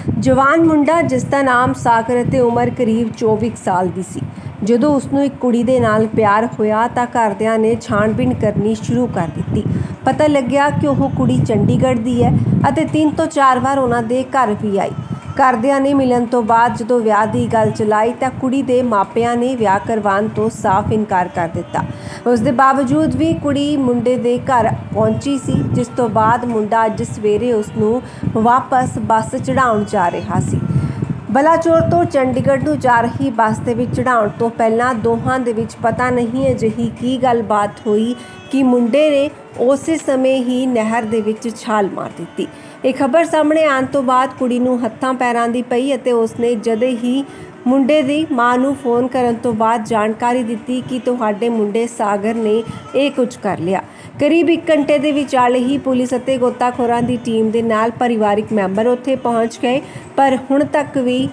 जवान मुंडा जिसका नाम सागर ਅਤੇ उम्र करीब 24 साल ਦੀ ਸੀ। ਜਦੋਂ ਉਸਨੂੰ ਇੱਕ ਕੁੜੀ ਦੇ ਨਾਲ ਪਿਆਰ ਹੋਇਆ ਤਾਂ ਘਰਦਿਆਂ ਨੇ ਛਾਣਬੀਣ ਕਰਨੀ ਸ਼ੁਰੂ ਕਰ ਦਿੱਤੀ। ਪਤਾ ਲੱਗਿਆ ਕਿ ਉਹ ਕੁੜੀ ਚੰਡੀਗੜ੍ਹ ਦੀ ਹੈ ਅਤੇ 3 ਤੋਂ 4 ਵਾਰ ਉਹਨਾਂ ਦੇ ਘਰ ਵੀ ਆਈ। ਘਰਦਿਆਂ ਨੇ ਮਿਲਣ ਤੋਂ ਬਾਅਦ ਜਦੋਂ ਵਿਆਹ ਦੀ ਗੱਲ ਚਲਾਈ ਤਾਂ ਕੁੜੀ ਦੇ ਮਾਪਿਆਂ ਨੇ ਵਿਆਹ ਕਰਵਾਉਣ ਤੋਂ ਸਾਫ਼ ਇਨਕਾਰ ਕਰ ਦਿੱਤਾ। ਉਸ ਦੇ ਬਾਵਜੂਦ ਵੀ ਕੁੜੀ ਮੁੰਡੇ ਦੇ ਘਰ ਪਹੁੰਚੀ ਸੀ, ਜਿਸ ਤੋਂ ਬਾਅਦ ਮੁੰਡਾ ਅੱਜ ਸਵੇਰੇ ਉਸ ਨੂੰ ਵਾਪਸ ਬੱਸ ਚੜ੍ਹਾਉਣ ਜਾ ਰਿਹਾ ਸੀ। ਬਲਾਚੌਰ ਤੋਂ ਚੰਡੀਗੜ੍ਹ ਨੂੰ ਜਾ ਰਹੀ ਬੱਸ ਦੇ ਵਿੱਚ ਚੜ੍ਹਾਉਣ ਤੋਂ ਪਹਿਲਾਂ ਦੋਹਾਂ ਦੇ ਵਿੱਚ ਪਤਾ ਨਹੀਂ ਅਜਿਹੀ ਕੀ ਗੱਲਬਾਤ ਹੋਈ ਕਿ ਮੁੰਡੇ ਨੇ ਉਸੇ ਸਮੇਂ ਹੀ ਨਹਿਰ ਦੇ ਵਿੱਚ ਛਾਲ ਮਾਰ ਦਿੱਤੀ। ਇਹ ਖਬਰ ਸਾਹਮਣੇ ਆਉਣ ਤੋਂ ਬਾਅਦ ਕੁੜੀ ਨੂੰ ਹੱਥਾਂ ਪੈਰਾਂ ਦੀ ਪਈ ਅਤੇ ਉਸਨੇ ਜਦੇ ਹੀ ਮੁੰਡੇ ਦੀ ਮਾਂ ਨੂੰ ਫੋਨ ਕਰਨ ਤੋਂ ਬਾਅਦ ਜਾਣਕਾਰੀ ਦਿੱਤੀ ਕਿ ਤੁਹਾਡੇ ਮੁੰਡੇ ਸਾਗਰ ਨੇ ਇਹ ਕੁਝ ਕਰ ਲਿਆ। ਕਰੀਬ 1 ਘੰਟੇ ਦੇ ਵਿਚਾਲੇ ਹੀ ਪੁਲਿਸ ਅਤੇ ਗੋਤਾਖੋਰਾਂ ਦੀ ਟੀਮ ਦੇ ਨਾਲ ਪਰਿਵਾਰਿਕ ਮੈਂਬਰ ਉੱਥੇ ਪਹੁੰਚ ਗਏ, ਪਰ ਹੁਣ ਤੱਕ ਵੀ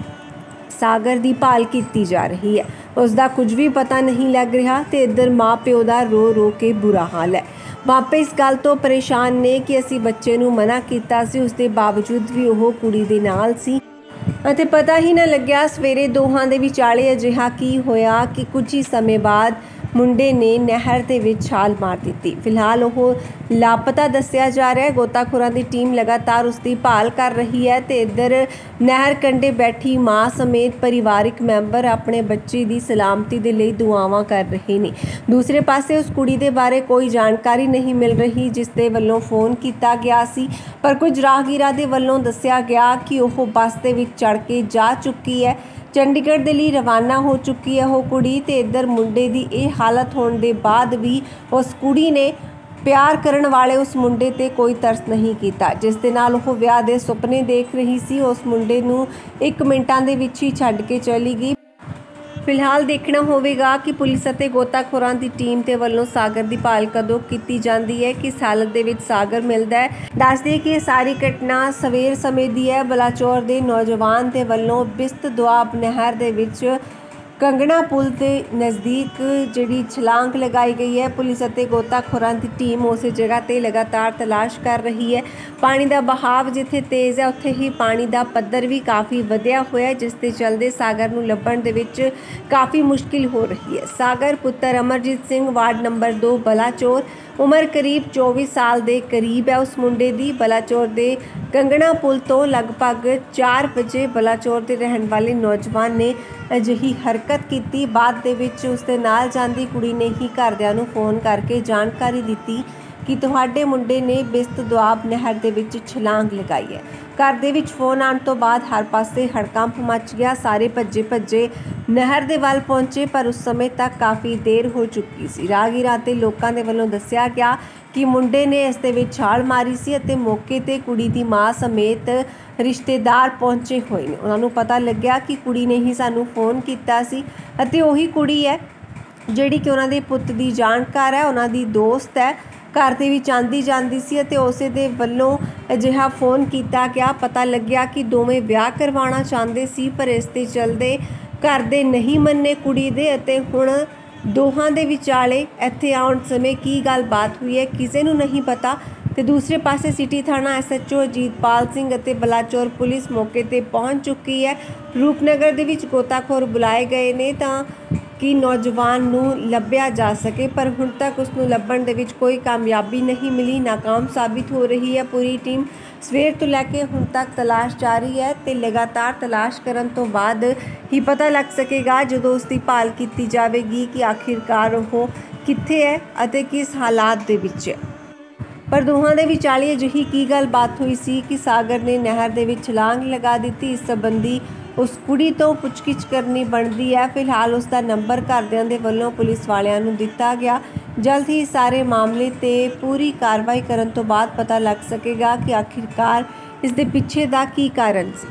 ਸਾਗਰ ਦੀ ਭਾਲ ਕੀਤੀ ਜਾ ਰਹੀ ਹੈ। ਉਸ ਦਾ ਕੁਝ ਵੀ ਪਤਾ ਨਹੀਂ ਲੱਗ ਰਿਹਾ ਤੇ ਇੱਧਰ ਮਾਂ ਪਿਓ ਦਾ ਰੋ ਰੋ ਕੇ ਬੁਰਾ ਹਾਲ ਹੈ। ਮਾਪੇ ਇਸ ਗੱਲ ਤੋਂ ਪਰੇਸ਼ਾਨ ਨੇ ਕਿ ਅਸੀਂ ਬੱਚੇ ਨੂੰ ਮਨਾ ਕੀਤਾ ਸੀ, ਉਸ ਦੇ ਬਾਵਜੂਦ ਵੀ ਉਹ ਕੁੜੀ ਦੇ ਨਾਲ ਸੀ ਅਤੇ ਪਤਾ ਹੀ ਨਾ ਲੱਗਿਆ ਸਵੇਰੇ ਦੋਹਾਂ ਦੇ ਵਿਚਾਲੇ ਅਜਿਹਾ ਕੀ ਹੋਇਆ ਕਿ ਕੁਝ ਹੀ ਸਮੇਂ ਬਾਅਦ ਮੁੰਡੇ ਨੇ ਨਹਿਰ ਦੇ ਵਿੱਚ ਛਾਲ ਮਾਰ ਦਿੱਤੀ। ਫਿਲਹਾਲ ਉਹ ਲਾਪਤਾ ਦੱਸਿਆ ਜਾ ਰਿਹਾ ਹੈ। ਗੋਤਾਖੋਰਾਂ ਦੀ ਟੀਮ ਲਗਾਤਾਰ ਉਸ ਦੀ ਭਾਲ ਕਰ ਰਹੀ ਹੈ ਤੇ ਇੱਧਰ ਨਹਿਰ ਕੰਢੇ ਬੈਠੀ ਮਾਂ ਸਮੇਤ ਪਰਿਵਾਰਿਕ ਮੈਂਬਰ ਆਪਣੇ ਬੱਚੇ ਦੀ ਸਲਾਮਤੀ ਦੇ ਲਈ ਦੁਆਵਾਂ ਕਰ ਰਹੇ ਨੇ। ਦੂਸਰੇ ਪਾਸੇ ਉਸ ਕੁੜੀ ਦੇ ਬਾਰੇ ਕੋਈ ਜਾਣਕਾਰੀ ਨਹੀਂ ਮਿਲ ਰਹੀ ਜਿਸ ਦੇ ਵੱਲੋਂ ਫੋਨ ਕੀਤਾ ਗਿਆ ਸੀ, ਪਰ ਕੁਝ ਰਾਹਗੀਰਾਂ ਦੇ ਵੱਲੋਂ ਦੱਸਿਆ ਗਿਆ ਕਿ ਉਹ ਬੱਸ ਦੇ ਵਿੱਚ ਚੜ੍ਹ ਕੇ ਜਾ ਚੁੱਕੀ ਹੈ। ਚੰਡੀਗੜ੍ਹ ਦੇ ਲਈ ਰਵਾਨਾ ਹੋ ਚੁੱਕੀ ਹੈ ਉਹ ਕੁੜੀ ਤੇ ਇੱਧਰ ਮੁੰਡੇ ਦੀ ਇਹ ਹਾਲਤ ਹੋਣ ਦੇ ਬਾਅਦ ਵੀ ਉਸ ਕੁੜੀ ਨੇ ਪਿਆਰ ਕਰਨ ਵਾਲੇ ਉਸ ਮੁੰਡੇ ਤੇ ਕੋਈ ਤਰਸ ਨਹੀਂ ਕੀਤਾ, ਜਿਸ ਦੇ ਨਾਲ ਉਹ ਵਿਆਹ ਦੇ ਸੁਪਨੇ ਦੇਖ ਰਹੀ ਸੀ। ਉਸ ਮੁੰਡੇ ਨੂੰ 1 ਮਿੰਟਾਂ ਦੇ ਵਿੱਚ ਹੀ ਛੱਡ ਕੇ ਚਲੀ ਗਈ। ਫਿਲਹਾਲ ਦੇਖਣਾ ਹੋਵੇਗਾ ਕਿ ਪੁਲਿਸ ਅਤੇ ਗੋਤਾਖੋਰਾਂ ਦੀ ਟੀਮ ਦੇ ਵੱਲੋਂ ਸਾਗਰ ਦੀ ਭਾਲ ਕਦੋਂ ਕੀਤੀ ਜਾਂਦੀ ਹੈ, ਕਿਸ ਹਾਲਤ ਦੇ ਵਿੱਚ ਸਾਗਰ ਮਿਲਦਾ ਹੈ। ਦੱਸ ਦਈਏ ਕਿ ਇਹ ਸਾਰੀ ਘਟਨਾ ਸਵੇਰ ਸਮੇਂ ਦੀ ਹੈ। ਬਲਾਚੌਰ ਦੇ ਨੌਜਵਾਨ ਦੇ ਵੱਲੋਂ ਬਿਸਤ ਦੁਆਬ ਨਹਿਰ ਦੇ ਵਿੱਚ ਕੰਗਣਾ ਪੁਲ ਦੇ ਨਜ਼ਦੀਕ ਜਿਹੜੀ ਛਲਾਂਗ ਲਗਾਈ ਗਈ ਹੈ। ਪੁਲਿਸ ਅਤੇ ਗੋਤਾਖੋਰਾਂ ਦੀ ਟੀਮ ਉਸੇ ਜਗ੍ਹਾ ਤੇ ਲਗਾਤਾਰ ਤਲਾਸ਼ ਕਰ ਰਹੀ ਹੈ। ਪਾਣੀ ਦਾ ਬਹਾਵ ਜਿੱਥੇ ਤੇਜ਼ ਹੈ ਉੱਥੇ ਹੀ ਪਾਣੀ ਦਾ ਪੱਧਰ ਵੀ ਕਾਫੀ ਵਧਿਆ ਹੋਇਆ ਹੈ, ਜਿਸ ਦੇ ਚਲਦੇ ਸਾਗਰ ਨੂੰ ਲੱਭਣ ਦੇ ਵਿੱਚ ਕਾਫੀ ਮੁਸ਼ਕਿਲ ਹੋ ਰਹੀ ਹੈ। ਸਾਗਰ ਪੁੱਤਰ ਅਮਰਜੀਤ ਸਿੰਘ, ਵਾਰਡ ਨੰਬਰ 2 ਬਲਾਚੌਰ, ਉਮਰ ਕਰੀਬ 24 ਸਾਲ ਦੇ ਕਰੀਬ ਹੈ ਉਸ ਮੁੰਡੇ ਦੀ। ਬਲਾਚੌਰ ਦੇ ਕੰਗਣਾ ਪੁਲ ਤੋਂ ਲਗਭਗ 4 ਵਜੇ ਬਲਾਚੌਰ ਦੇ ਰਹਿਣ ਵਾਲੇ ਨੌਜਵਾਨ ਨੇ ਅਜਿਹੀ ਹਰਕਤ ਕੀਤੀ। ਬਾਅਦ ਦੇ ਵਿੱਚ ਉਸ ਦੇ ਨਾਲ ਜਾਂਦੀ ਕੁੜੀ ਨੇ ਹੀ ਘਰਦਿਆਂ ਨੂੰ ਫੋਨ ਕਰਕੇ ਜਾਣਕਾਰੀ ਦਿੱਤੀ ਕਿ ਤੁਹਾਡੇ ਮੁੰਡੇ ਨੇ ਬਿਸਤ ਦੁਆਬ ਨਹਿਰ ਦੇ ਵਿੱਚ ਛਲਾਂਗ ਲਗਾਈ ਹੈ। ਘਰ ਦੇ ਵਿੱਚ ਫੋਨ ਆਉਣ ਤੋਂ ਬਾਅਦ ਹਰ ਪਾਸੇ ਹੜਕੰਪ ਮਚ ਗਿਆ। ਸਾਰੇ ਭੱਜੇ ਨਹਿਰ ਦੇ ਵੱਲ ਪਹੁੰਚੇ, ਪਰ ਉਸ ਸਮੇਂ ਤੱਕ ਕਾਫੀ ਦੇਰ ਹੋ ਚੁੱਕੀ ਸੀ। ਰਾਹਗੀਰਾਂ ਅਤੇ ਲੋਕਾਂ ਦੇ ਵੱਲੋਂ ਦੱਸਿਆ ਗਿਆ ਕਿ ਮੁੰਡੇ ਨੇ ਇਸ ਦੇ ਵਿੱਚ ਛਾਲ ਮਾਰੀ ਸੀ ਅਤੇ ਮੌਕੇ ਤੇ ਕੁੜੀ ਦੀ ਮਾਂ ਸਮੇਤ ਰਿਸ਼ਤੇਦਾਰ ਪਹੁੰਚੇ ਹੋਏ ਨੇ। ਉਹਨਾਂ ਨੂੰ ਪਤਾ ਲੱਗਿਆ ਕਿ ਕੁੜੀ ਨੇ ਹੀ ਸਾਨੂੰ ਫੋਨ ਕੀਤਾ ਸੀ ਅਤੇ ਉਹੀ ਕੁੜੀ ਹੈ ਜਿਹੜੀ ਕਿ ਉਹਨਾਂ ਦੇ ਪੁੱਤ ਦੀ ਜਾਣਕਾਰ ਹੈ, ਉਹਨਾਂ ਦੀ ਦੋਸਤ ਹੈ। ਘਰ ਦੇ ਵਿੱਚ ਆਂਦੀ ਜਾਂਦੀ ਸੀ ਅਤੇ ਉਸੇ ਦੇ ਵੱਲੋਂ ਅਜਿਹਾ ਫੋਨ ਕੀਤਾ ਗਿਆ। ਪਤਾ ਲੱਗਿਆ ਕਿ ਦੋਵੇਂ ਵਿਆਹ ਕਰਵਾਉਣਾ ਚਾਹੁੰਦੇ ਸੀ, ਪਰ ਇਸ ਦੇ ਚਲਦੇ ਘਰ ਦੇ ਨਹੀਂ ਮੰਨੇ ਕੁੜੀ ਦੇ ਅਤੇ ਹੁਣ ਦੋਹਾਂ ਦੇ ਵਿਚਾਲੇ ਇੱਥੇ ਆਉਣ ਸਮੇਂ ਕੀ ਗੱਲਬਾਤ ਹੋਈ ਹੈ ਕਿਸੇ ਨੂੰ ਨਹੀਂ ਪਤਾ। ਤੇ ਦੂਸਰੇ ਪਾਸੇ ਸਿਟੀ ਥਾਣਾ SHO ਅਜੀਤਪਾਲ ਸਿੰਘ ਅਤੇ ਬਲਾਚੌਰ ਪੁਲਿਸ ਮੌਕੇ ਤੇ ਪਹੁੰਚ ਚੁੱਕੀ ਹੈ। ਰੂਪਨਗਰ ਦੇ ਵਿੱਚ ਗੋਤਾਖੋਰ ਬੁਲਾਏ ਗਏ ਨੇ ਤਾਂ ਕਿ ਨੌਜਵਾਨ ਨੂੰ ਲੱਭਿਆ ਜਾ ਸਕੇ, ਪਰ ਹੁਣ ਤੱਕ ਉਸ ਨੂੰ ਲੱਭਣ ਦੇ ਵਿੱਚ ਕੋਈ ਕਾਮਯਾਬੀ ਨਹੀਂ ਮਿਲੀ, ਨਾਕਾਮ ਸਾਬਿਤ ਹੋ ਰਹੀ ਹੈ ਪੂਰੀ ਟੀਮ। ਸਵੇਰ ਤੋਂ ਲੈ ਕੇ ਹੁਣ ਤੱਕ ਤਲਾਸ਼ ਜਾਰੀ ਹੈ ਤੇ ਲਗਾਤਾਰ ਤਲਾਸ਼ ਕਰਨ ਤੋਂ ਬਾਅਦ ਹੀ ਪਤਾ ਲੱਗ ਸਕੇਗਾ ਜਦੋਂ ਉਸ ਦੀ ਭਾਲ ਕੀਤੀ ਜਾਵੇਗੀ ਕਿ ਆਖਿਰਕਾਰ ਉਹ ਕਿੱਥੇ ਹੈ ਅਤੇ ਕਿਸ ਹਾਲਾਤ ਦੇ ਵਿੱਚ ਹੈ। ਪਰ ਦੋਹਾਂ ਦੇ ਵਿਚਾਲੇ ਅਜਿਹੀ ਕੀ ਗੱਲਬਾਤ ਹੋਈ ਸੀ ਕਿ ਸਾਗਰ ਨੇ ਨਹਿਰ ਦੇ ਵਿੱਚ ਛਲਾਂਗ ਲਗਾ ਦਿੱਤੀ। ਇਸ ਸੰਬੰਧੀ ਉਸ ਕੁੜੀ ਤੋਂ ਪੁੱਛਗਿੱਛ ਕਰਨੀ ਬਣਦੀ ਹੈ। ਫਿਲਹਾਲ ਉਸ ਦਾ ਨੰਬਰ ਘਰਦਿਆਂ ਦੇ ਵੱਲੋਂ ਪੁਲਿਸ ਵਾਲਿਆਂ ਨੂੰ ਦਿੱਤਾ ਗਿਆ। ਜਲਦ ਹੀ ਸਾਰੇ ਮਾਮਲੇ ਤੇ ਪੂਰੀ ਕਾਰਵਾਈ ਕਰਨ ਤੋਂ ਬਾਅਦ ਪਤਾ ਲੱਗ ਸਕੇਗਾ ਕਿ ਆਖਿਰਕਾਰ ਇਸ ਦੇ ਪਿੱਛੇ ਦਾ ਕੀ ਕਾਰਨ ਸੀ।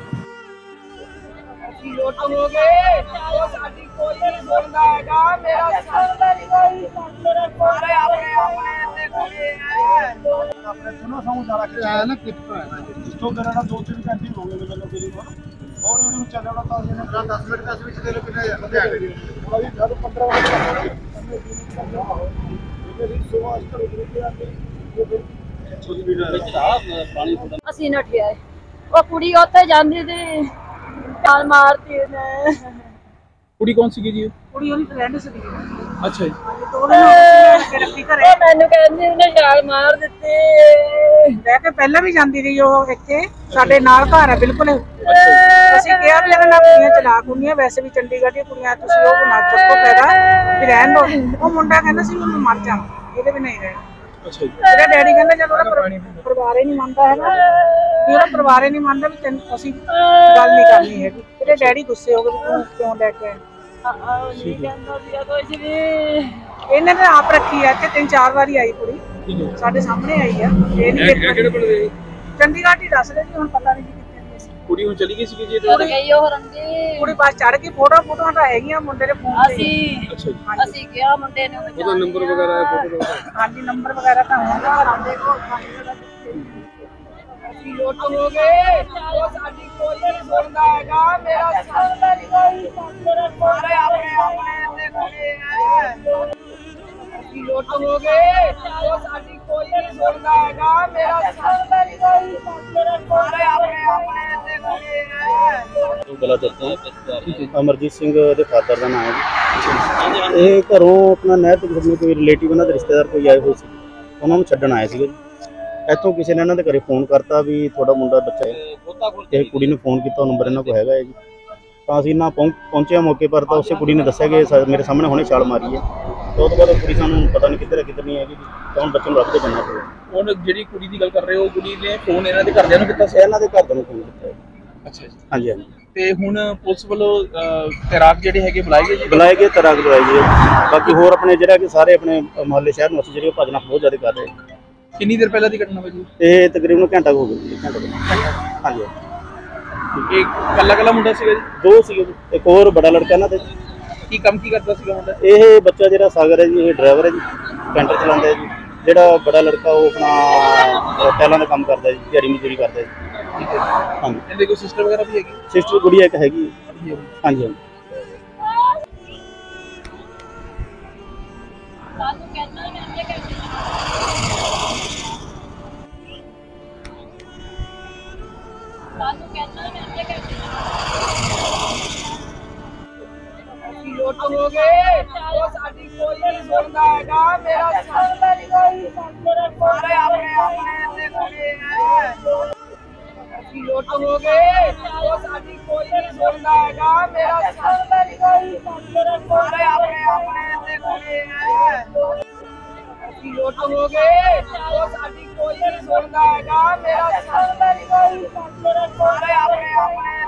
और चल रहा था 10 मिनट दे लो कितने बंदे आ गए अभी 15 ਅਸੀਂ ਨਠਿਆ ਉਹ ਕੁੜੀ ਉੱਥੇ ਜਾਂਦੀ ਸੀ, ਛਾਲ ਮਾਰਤੀ ਇਹਨੇ। ਕੁੜੀ ਕੌਣ ਸੀਗੀ ਜੀ? ਕੁੜੀ ਉਹਦੀ ਫਰੈਂਡ ਸੀ। ਅੱਛਾ ਜੀ। ਦੋ ਦਿਨ ਹੋ ਗਏ ਸੀ ਰੱਖੀ ਘਰੇ। ਉਹ ਮੈਨੂੰ ਕਹਿੰਦੀ ਉਹਨੇ ਛਾਲ ਮਾਰ ਦਿੱਤੀ। ਰਹਿ ਕੇ ਪਹਿਲਾਂ ਵੀ ਜਾਂਦੀ ਰਹੀ ਉਹ ਇੱਥੇ, ਸਾਡੇ ਨਾਲ ਘਰ ਹੈ ਬਿਲਕੁਲ। ਅਸੀਂ ਕਿਹਾ ਵੀ ਇਹਦੇ ਨਾਲ ਕੁੜੀਆਂ ਚਲਾਕ ਹੁੰਦੀਆਂ, ਵੈਸੇ ਵੀ ਚੰਡੀਗੜ੍ਹ ਦੀਆਂ ਕੁੜੀਆਂ, ਤੁਸੀਂ ਉਹ ਨਾ ਚੱਕੋ ਪੈਦਾ ਵੀ ਰਹਿਣ ਦਿਓ। ਉਹ ਮੁੰਡਾ ਕਹਿੰਦਾ ਸੀ ਉਹਨੂੰ ਮਰ ਜਾ, ਇਹਦੇ ਵੀ ਨਹੀਂ ਰਹਿਣਾ। ਅੱਛਾ ਜੀ। ਇਹਦਾ ਡੈਡੀ ਕਹਿੰਦਾ ਜਦੋਂ ਉਹਦਾ ਪਰਿਵਾਰ ਹੀ ਨਹੀਂ ਮੰਨਦਾ ਹੈਗਾ, ਵੀ ਉਹਦਾ ਪਰਿਵਾਰ ਹੀ ਨਹੀਂ ਮੰਨਦਾ ਵੀ ਤੈਨੂੰ ਅਸੀਂ ਗੱਲ ਨਹੀਂ ਕਰਨੀ ਹੈਗੀ। ਇਹਦੇ ਡੈਡੀ ਗੁੱਸੇ ਹੋ ਗਏ ਵੀ ਤੂੰ ਕਿਉਂ ਲੈ ਕੇ ਆਇਆ। ਇਹਨੇ ਤਾਂ ਆਪ ਰੱਖੀ ਆ ਇੱਥੇ, 3-4 ਵਾਰੀ ਆਈ ਕੁੜੀ ਸਾਡੇ ਸਾਹਮਣੇ ਆਈ ਆ। ਇਹ ਨਹੀਂ ਕਿਹੜੇ ਪਿੰਡ ਦੇ? ਚੰਡੀਗੜ੍ਹ ਹੀ ਦੱਸ ਰਹੇ ਜੀ, ਹੁਣ ਪਤਾ ਨਹੀਂ ਕਿੱਥੇ। ਕੁੜੀ ਹੁਣ ਚਲੀ ਗਈ ਸੀਗੀ ਜੀ? ਕੁੜੀ ਬੱਸ ਚੜ ਗਈ। ਫੋਟੋਆਂ ਤਾਂ ਹੈਗੀਆਂ ਮੁੰਡੇ ਦੇ ਫੋਨ ਤੇ। ਅਸੀਂ ਕਿਹਾ ਮੁੰਡੇ ਨੇ ਉਹਦਾ ਨੰਬਰ ਵਗੈਰਾ ਹੈ, ਫੋਟੋ ਵਗੈਰਾ? ਹਾਂਜੀ ਨੰਬਰ ਵਗੈਰਾ ਤਾਂ ਹੋਣਾ ਆਂਦੇ ਕੋ। ਅਸੀਂ ਲੁੱਟ ਹੋ ਗਏ, ਉਹ ਸਾਡੀ ਕੋਈ ਨਹੀਂ ਸੁਣਦਾ ਹੈਗਾ। ਮੇਰਾ ਸਾਰਾ ਕੋਈ ਸਾਰੇ ਆਪਣੇ ਤੇ ਖੜੇ ਹੈ। ਅਸੀਂ ਲੁੱਟ ਹੋ ਗਏ, ਉਹ ਸਾਡੀ ਕੋਈ ਨਹੀਂ ਸੁਣਦਾ ਹੈਗਾ। ਮੇਰਾ ਸਾਰਾ ਕੋਈ ਸਾਰੇ ਆਪਣੇ ਤੇ ਖੜੇ ਹੈ। ਗਲਾ ਚੱਲਦਾ ਅਮਰਜੀਤ ਸਿੰਘ ਦੇ ਫਾਦਰ ਦਾ ਨਾਮ ਹੈ ਜੀ। ਇਹ ਘਰੋਂ ਆਪਣਾ ਨਹਿਰ ਤੋਂ ਕਿਸੇ ਕੋਈ ਰਿਲੇਟਿਵ ਉਹਨਾਂ ਦੇ ਰਿਸ਼ਤੇਦਾਰ ਕੋਈ ਆਏ ਹੋਏ ਸੀ, ਉਹਨਾਂ ਨੂੰ ਛੱਡਣ ਆਏ ਸੀਗੇ ਜੀ। ਇੱਥੋਂ ਕਿਸੇ ਨੇ ਇਹਨਾਂ ਦੇ ਘਰੇ ਫੋਨ ਕਰਤਾ ਵੀ ਤੁਹਾਡਾ ਮੁੰਡਾ ਬੱਚਾ ਹੈ, ਤੇ ਕੁੜੀ ਨੂੰ ਫੋਨ ਕੀਤਾ, ਉਹ ਨੰਬਰ ਇਹਨਾਂ ਕੋਲ ਹੈਗਾ ਹੈ ਜੀ। ਤਾਂ ਅਸੀਂ ਨਾ ਪਹੁੰਚਿਆ ਮੌਕੇ ਪਰ, ਤਾਂ ਉਸੇ ਕੁੜੀ ਨੇ ਦੱਸਿਆ ਕਿ ਮੇਰੇ ਸਾਹਮਣੇ ਹੁਣੇ ਛਾਲ ਮਾਰੀ ਹੈ। ਤਾਂ ਉਹ ਤੋਂ ਬਾਅਦ ਕੁੜੀ ਸਾਨੂੰ ਪਤਾ ਨਹੀਂ ਕਿੱਧਰ ਹੈ ਕਿੱਧਰ ਨਹੀਂ ਹੈਗੀ, ਤਾਂ ਹੁਣ ਬੱਚੇ ਨੂੰ ਰੱਖ ਕੇ ਜਾਣਾ ਪਿਆ। ਹੁਣ ਜਿਹੜੀ ਕੁੜੀ ਦੀ ਗੱਲ ਕਰ ਰਹੇ ਹੋ, ਕੁੜੀ ਨੇ ਫੋਨ ਇਹਨਾਂ ਦੇ ਘਰਦਿਆਂ ਨੂੰ ਕੀਤਾ ਸੀ? ਇਹਨਾਂ ਦੇ ਘਰਦਿਆਂ ਨੂੰ ਫੋਨ ਕੀਤਾ ਹੈ। ਅੱਛਾ ਜੀ। ਹਾਂਜੀ ਹਾਂਜੀ। ਤੇ ਹੁਣ ਪੁਲਿਸ ਵੱਲੋਂ ਤੈਰਾਕ ਜਿਹੜੇ ਹੈਗੇ ਬੁਲਾਏ ਗਏ ਜੀ? ਬੁਲਾਏ ਗਏ, ਤੈਰਾਕ ਬੁਲਾਈ ਗਏ। ਬਾਕੀ ਹੋਰ ਆਪਣੇ ਜਿਹੜਾ ਕਿ ਸਾਰੇ ਆਪਣੇ ਮੁਹੱਲੇ ਸ਼ਹਿਰ ਨਿਵਾਸੀ ਜਿਹੜੇ ਭੱਜਣਾ ਬਹੁਤ ਜ਼ਿਆਦਾ ਕਰ ਰਹੇ। ਕਿੰਨੀ ਦੇਰ ਪਹਿਲਾਂ ਦੀ ਘਟਨਾ ਹੈ ਜੀ? ਇਹ ਤਕਰੀਬਨ ਘੰਟਾ ਹੋ ਗਿਆ ਜੀ, ਘੰਟਾ ਕੁ। ਹਾਂਜੀ। ਇਹ ਕੱਲਾ ਮੁੰਡਾ ਸੀਗਾ ਜੀ? ਦੋ ਸੀਗੇ ਜੀ, ਇੱਕ ਹੋਰ ਬੜਾ ਲੜਕਾ ਨਾ ਤੇ। ਕੀ ਕੰਮ ਕੀ ਕਰਦਾ ਸੀਗਾ ਮੁੰਡਾ? ਇਹ ਬੱਚਾ ਜਿਹੜਾ ਸਾਗਰ ਹੈ ਜੀ, ਇਹ ਡਰਾਈਵਰ ਹੈ ਜੀ, ਕੈਂਟਰ ਚਲਾਉਂਦਾ ਹੈ ਜੀ। ਜਿਹੜਾ ਬੜਾ ਲੜਕਾ ਉਹ ਆਪਣਾ ਟੈਲਾਂ ਦਾ ਕੰਮ ਕਰਦਾ ਜੀ, ਦਿਹਾੜੀ ਮਜ਼ਦੂਰੀ ਕਰਦਾ ਜੀ। ਹਾਂਜੀ। ਇਹਦੇ ਕੋਈ ਸਿਸਟਰ ਵਗੈਰਾ ਵੀ ਹੈਗੀ? ਸਿਸਟਰ ਗੁੜੀਆ ਇੱਕ ਹੈਗੀ। ਹਾਂਜੀ ਹਾਂਜੀ। ਲੁੱਟ ਹੋ ਗਏ, ਉਹ ਸਾਡੀ ਕੋਈ ਨਹੀਂ ਸੁਣਦਾ ਹੈਗਾ। ਮੇਰਾ ਸਾਰਾ ਕੋਈ ਸਾਰੇ ਆਪਣੇ ਤੇ ਖੜੇ ਹੈ। ਅਸੀਂ ਲੁੱਟ ਹੋ ਗਏ, ਉਹ ਸਾਡੀ ਕੋਈ ਨਹੀਂ ਸੁਣਦਾ ਹੈਗਾ। ਮੇਰਾ ਸਾਰਾ ਕੋਈ ਸਾਰੇ ਆਪਣੇ ਤੇ ਖੜੇ ਹੈ। ਅਸੀਂ ਲੁੱਟ ਹੋ ਗਏ, ਉਹ ਸਾਡੀ ਕੋਈ ਨਹੀਂ ਸੁਣਦਾ ਹੈਗਾ। ਮੇਰਾ ਸਾਰਾ ਕੋਈ ਸਾਰੇ ਆਪਣੇ